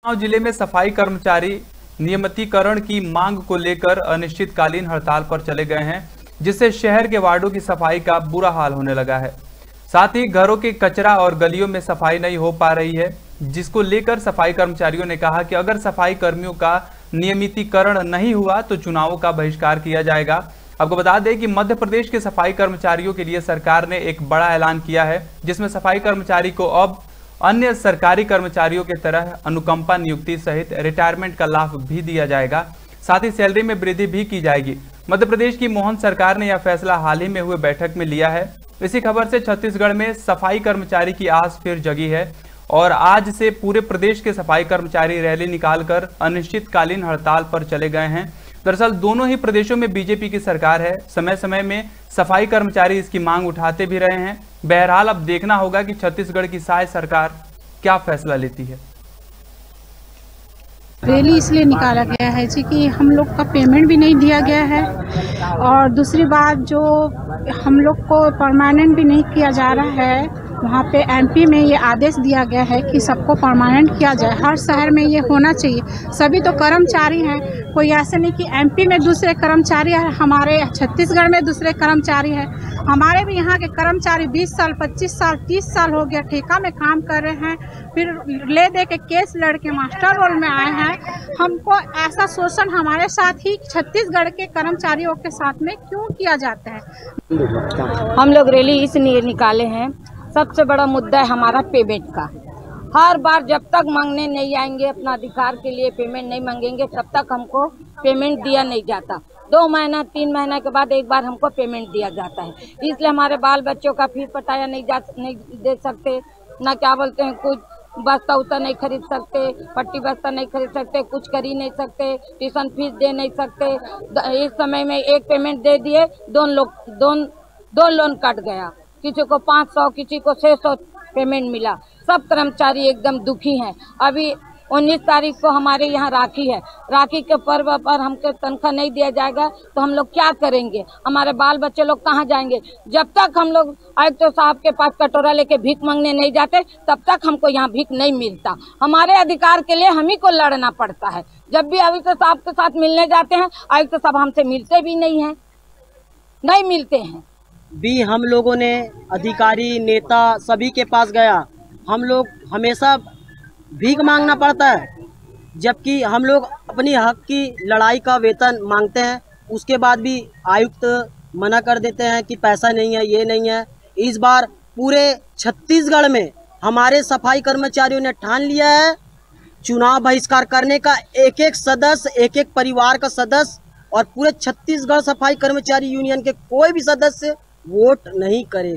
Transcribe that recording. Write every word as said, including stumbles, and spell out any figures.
जिले में सफाई कर्मचारी नियमितीकरण की मांग को लेकर अनिश्चितकालीन हड़ताल पर चले गए हैं, जिससे शहर के वार्डों की सफाई का बुरा हाल होने लगा है। साथ ही घरों के कचरा और गलियों में सफाई नहीं हो पा रही है, जिसको लेकर सफाई कर्मचारियों ने कहा कि अगर सफाई कर्मियों का नियमितीकरण नहीं हुआ तो चुनावों का बहिष्कार किया जाएगा। आपको बता दें कि मध्य प्रदेश के सफाई कर्मचारियों के लिए सरकार ने एक बड़ा ऐलान किया है, जिसमें सफाई कर्मचारी को अब अन्य सरकारी कर्मचारियों की तरह अनुकंपा नियुक्ति सहित रिटायरमेंट का लाभ भी दिया जाएगा। साथ ही सैलरी में वृद्धि भी की जाएगी। मध्य प्रदेश की मोहन सरकार ने यह फैसला हाल ही में हुए बैठक में लिया है। इसी खबर से छत्तीसगढ़ में सफाई कर्मचारी की आस फिर जगी है और आज से पूरे प्रदेश के सफाई कर्मचारी रैली निकालकर अनिश्चितकालीन हड़ताल पर चले गए हैं। दरअसल दोनों ही प्रदेशों में बीजेपी की सरकार है। समय समय में सफाई कर्मचारी इसकी मांग उठाते भी रहे हैं। बहरहाल अब देखना होगा कि छत्तीसगढ़ की साय सरकार क्या फैसला लेती है। रैली इसलिए निकाला गया है जी कि हम लोग का पेमेंट भी नहीं दिया गया है और दूसरी बात जो हम लोग को परमानेंट भी नहीं किया जा रहा है। वहाँ पे एमपी में ये आदेश दिया गया है कि सबको परमानेंट किया जाए। हर शहर में ये होना चाहिए। सभी तो कर्मचारी हैं, कोई ऐसे नहीं कि एमपी में दूसरे कर्मचारी है, हमारे छत्तीसगढ़ में दूसरे कर्मचारी है। हमारे भी यहाँ के कर्मचारी बीस साल पच्चीस साल तीस साल हो गया ठेका में काम कर रहे हैं, फिर ले दे के केस लड़के मास्टर रोल में आए हैं। हमको ऐसा शोषण हमारे साथ ही छत्तीसगढ़ के कर्मचारियों के साथ में क्यों किया जाता है। हम लोग रैली इसलिए निकाले हैं, सबसे बड़ा मुद्दा है हमारा पेमेंट का। हर बार जब तक मांगने नहीं आएंगे अपना अधिकार के लिए, पेमेंट नहीं मांगेंगे, तब तक हमको पेमेंट दिया नहीं जाता। दो महीना तीन महीना के बाद एक बार हमको पेमेंट दिया जाता है। इसलिए हमारे बाल बच्चों का फीस पटाया नहीं जा नहीं दे सकते, ना क्या बोलते हैं कुछ बस्ता उस्ता नहीं खरीद सकते, पट्टी बस्ता नहीं खरीद सकते, कुछ कर ही नहीं सकते, ट्यूशन फीस दे नहीं सकते। इस समय में एक पेमेंट दे दिए, दोनों लोग दोन दो लोन कट गया। किसी को पाँच सौ किसी को छः सौ पेमेंट मिला। सब कर्मचारी एकदम दुखी हैं। अभी उन्नीस तारीख को हमारे यहाँ राखी है, राखी के पर्व पर हमको तनख्वाह नहीं दिया जाएगा तो हम लोग क्या करेंगे? हमारे बाल बच्चे लोग कहाँ जाएंगे? जब तक हम लोग आयुक्त तो साहब के पास कटोरा लेके भीख मांगने नहीं जाते तब तक हमको यहाँ भीख नहीं मिलता। हमारे अधिकार के लिए हम ही को लड़ना पड़ता है। जब भी आयुक्त साहब के साथ मिलने जाते हैं, आयुक्त साहब हमसे मिलते भी नहीं है, नहीं मिलते हैं। भी हम लोगों ने अधिकारी नेता सभी के पास गया, हम लोग हमेशा भीख मांगना पड़ता है, जबकि हम लोग अपनी हक की लड़ाई का वेतन मांगते हैं। उसके बाद भी आयुक्त मना कर देते हैं कि पैसा नहीं है, ये नहीं है। इस बार पूरे छत्तीसगढ़ में हमारे सफाई कर्मचारियों ने ठान लिया है चुनाव बहिष्कार करने का। एक एक सदस्य, एक एक परिवार का सदस्य और पूरे छत्तीसगढ़ सफाई कर्मचारी यूनियन के कोई भी सदस्य वोट नहीं करेगा।